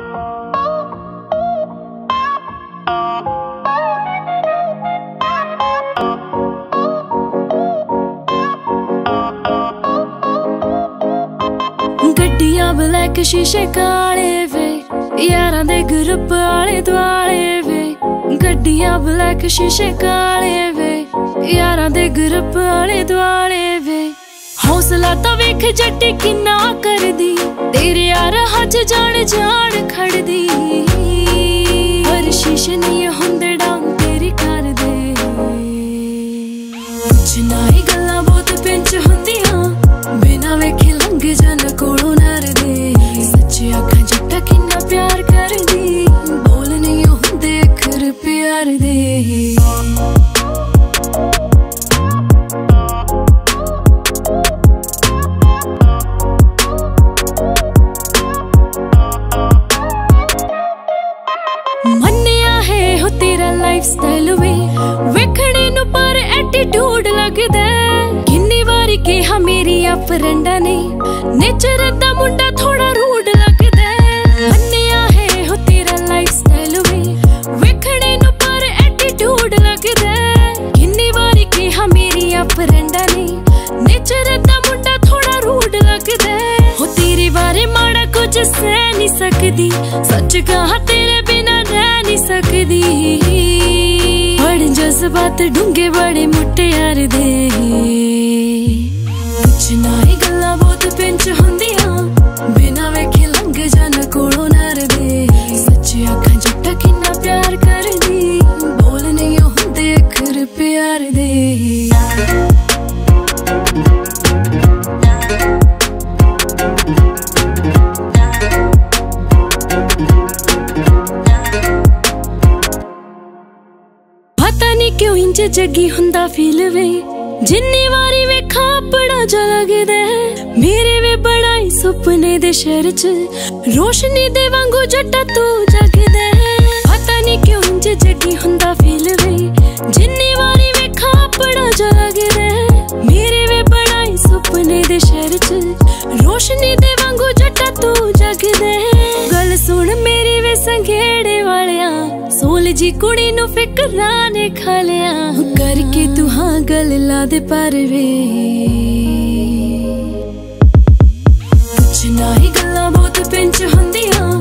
गड्डियां ब्लैक शीशे काले वे, यारां दे ग्रुप आले दुआले वे। गड्डियां ब्लैक शीशे काले वे, यारां दे ग्रुप आले दुआले वे। हौसला तो वेख जट्टी किन्ना करदी, तेरे यार हज जान जान खड़दी। पर शीशे नहीं हुंदे डाउन तेरी कर दे। कुछ ना ही गल्लां बहुत पिंच हुंदियां, बिना वेखे लंघ जान कोलों नर दे। सच्ची आखां जट्टा किन्ना प्यार करदी, बोल नहीं हुंदे अखर प्यार दे। मन्निया है हो तेरा लाइफ स्टाइल वे, वेखणे नू पर एटीट्यूड लगदा। किन्नी वारी कहा मेरी आ फ्रेंडा ने, नेचर दा मुंडा थोड़ा रूड लगदा। मन्निया है हो तेरा लाइफ स्टाइल वे, वेखणे नू पर एटीट्यूड लगदा। किन्नी वारी कहा मेरी आ फ्रेंडा ने, नेचर दा मुंडा थोड़ा रूड लगदा। हो तेरे बारे माड़ा कुछ सह नहीं सकदी, सच कहा तेरे बिना रह नहीं सकदी। बड़े जज्बात डूंगे बड़े मुटियार दे। कुछ ना ही गल्लां बहुत पिंच हुंदियां, बिना वेखे लंघ जान कोलों नर दे। सच्ची आखां जट्टा किन्ना प्यार करदी, बोल नहीं हुंदे अखर प्यार दे। पता नहीं क्यों इंज जगी हुंदा फील वे, जिन्नी वारी वेखा बड़ा जा लगदा। मेरे वे बड़ा ही सुपने दे शहर च, रोशनी दे वांगू जट्टा तू जगदा। पता नहीं क्यों इंज जगी हुंदा फील वे, जिन्नी वारी वेखा बड़ा जा लगदा। मेरे वे बड़ा ही सुपने दे शहर च, रोशनी दे वांगू जट्टा तू जगदा। गल सुन मेरी वे संघेड़े वालिया, सोल जी कुड़ी नू फिकरां ने खा लिया। करके तू हाँ गल ला दे पर वे। कुछ ना ही गल्लां बहुत पिंच हुंदियां,